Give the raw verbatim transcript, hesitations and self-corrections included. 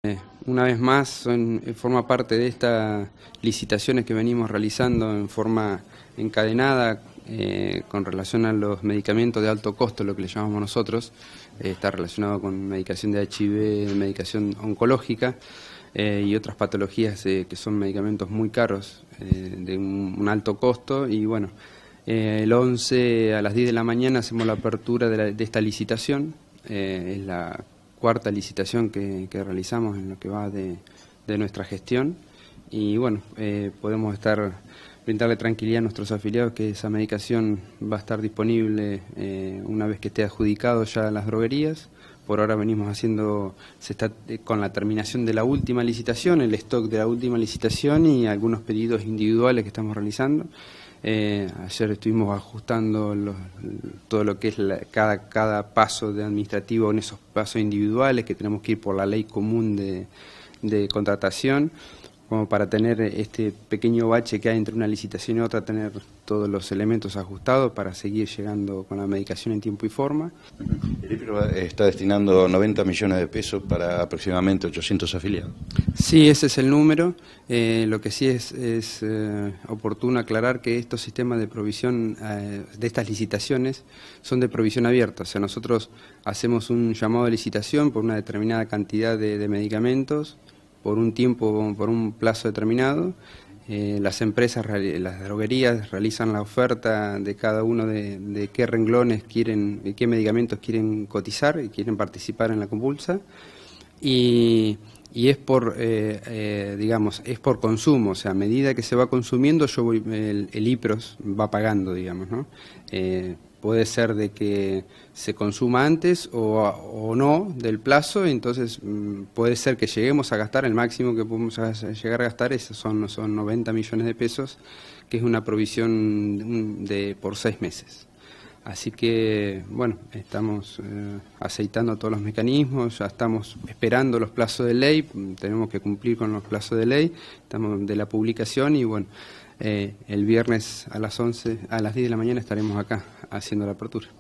Una vez más, son, forma parte de estas licitaciones que venimos realizando en forma encadenada eh, con relación a los medicamentos de alto costo, lo que le llamamos nosotros. Eh, está relacionado con medicación de H I V, medicación oncológica eh, y otras patologías eh, que son medicamentos muy caros, eh, de un, un alto costo. Y bueno, eh, el once a las diez de la mañana hacemos la apertura de, la, de esta licitación. Eh, es la cuarta licitación que, que realizamos en lo que va de, de nuestra gestión y bueno, eh, podemos estar brindarle tranquilidad a nuestros afiliados que esa medicación va a estar disponible eh, una vez que esté adjudicado ya a las droguerías. Por ahora venimos haciendo, se está eh, con la terminación de la última licitación, el stock de la última licitación y algunos pedidos individuales que estamos realizando. Eh, ayer estuvimos ajustando los, todo lo que es la, cada, cada paso de administrativo en esos pasos individuales que tenemos que ir por la ley común de, de contratación, como para tener este pequeño bache que hay entre una licitación y otra, tener todos los elementos ajustados para seguir llegando con la medicación en tiempo y forma. El I P R O está destinando noventa millones de pesos para aproximadamente ochocientos afiliados. Sí, ese es el número. Eh, lo que sí es, es eh, oportuno aclarar que estos sistemas de provisión eh, de estas licitaciones son de provisión abierta. O sea, nosotros hacemos un llamado de licitación por una determinada cantidad de, de medicamentos, por un tiempo, por un plazo determinado. Eh, las empresas, las droguerías realizan la oferta de cada uno de, de qué renglones quieren, de qué medicamentos quieren cotizar y quieren participar en la compulsa. Y, y es por, eh, eh, digamos, es por consumo, o sea, a medida que se va consumiendo, yo voy, el, el I P R O S va pagando, digamos, ¿no? Eh, puede ser de que se consuma antes o, o no del plazo, entonces mmm, puede ser que lleguemos a gastar, el máximo que podemos llegar a gastar es, son, son noventa millones de pesos, que es una provisión de, por seis meses. Así que, bueno, estamos eh, aceitando todos los mecanismos, ya estamos esperando los plazos de ley, tenemos que cumplir con los plazos de ley, estamos de la publicación y bueno, eh, el viernes a las once, a las diez de la mañana estaremos acá haciendo la apertura.